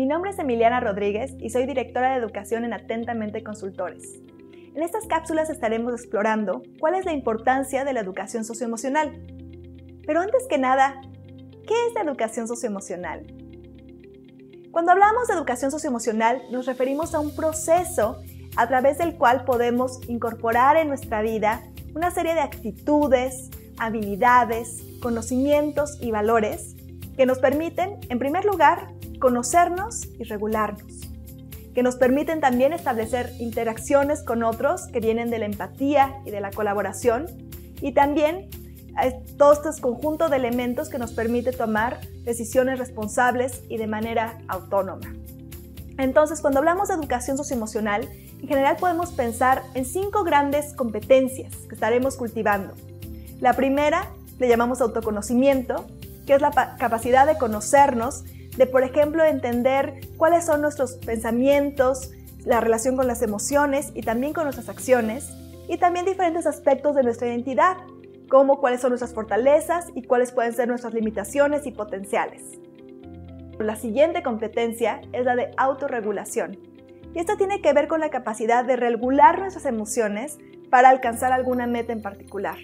Mi nombre es Emiliana Rodríguez y soy directora de educación en Atentamente Consultores. En estas cápsulas estaremos explorando cuál es la importancia de la educación socioemocional. Pero antes que nada, ¿qué es la educación socioemocional? Cuando hablamos de educación socioemocional, nos referimos a un proceso a través del cual podemos incorporar en nuestra vida una serie de actitudes, habilidades, conocimientos y valores que nos permiten, en primer lugar, conocernos y regularnos, que nos permiten también establecer interacciones con otros que vienen de la empatía y de la colaboración, y también todo este conjunto de elementos que nos permite tomar decisiones responsables y de manera autónoma. Entonces, cuando hablamos de educación socioemocional, en general podemos pensar en 5 grandes competencias que estaremos cultivando. La primera le llamamos autoconocimiento, que es la capacidad de conocernos, de, por ejemplo, entender cuáles son nuestros pensamientos, la relación con las emociones y también con nuestras acciones, y también diferentes aspectos de nuestra identidad, como cuáles son nuestras fortalezas y cuáles pueden ser nuestras limitaciones y potenciales. La siguiente competencia es la de autorregulación, y esta tiene que ver con la capacidad de regular nuestras emociones para alcanzar alguna meta en particular.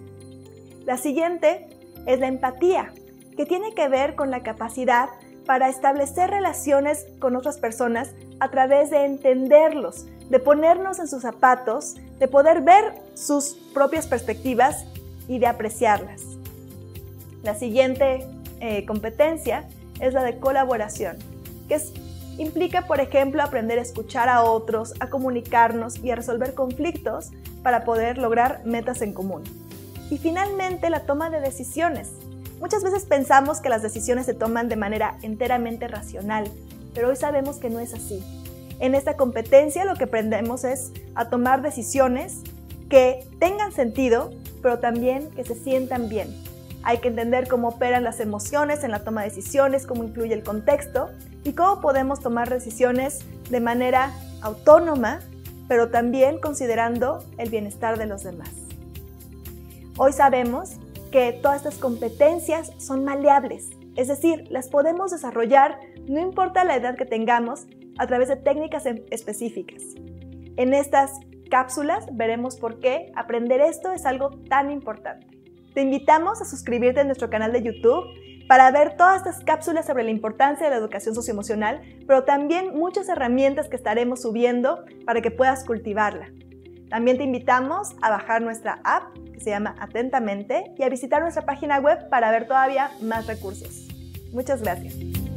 La siguiente es la empatía, que tiene que ver con la capacidad para establecer relaciones con otras personas a través de entenderlos, de ponernos en sus zapatos, de poder ver sus propias perspectivas y de apreciarlas. La siguiente competencia es la de colaboración, que implica, por ejemplo, aprender a escuchar a otros, a comunicarnos y a resolver conflictos para poder lograr metas en común. Y finalmente, la toma de decisiones. Muchas veces pensamos que las decisiones se toman de manera enteramente racional, pero hoy sabemos que no es así. En esta competencia lo que aprendemos es a tomar decisiones que tengan sentido, pero también que se sientan bien. Hay que entender cómo operan las emociones en la toma de decisiones, cómo influye el contexto y cómo podemos tomar decisiones de manera autónoma, pero también considerando el bienestar de los demás. Hoy sabemos que todas estas competencias son maleables, es decir, las podemos desarrollar no importa la edad que tengamos a través de técnicas específicas. En estas cápsulas veremos por qué aprender esto es algo tan importante. Te invitamos a suscribirte a nuestro canal de YouTube para ver todas estas cápsulas sobre la importancia de la educación socioemocional, pero también muchas herramientas que estaremos subiendo para que puedas cultivarla. También te invitamos a bajar nuestra app, que se llama Atentamente, y a visitar nuestra página web para ver todavía más recursos. Muchas gracias.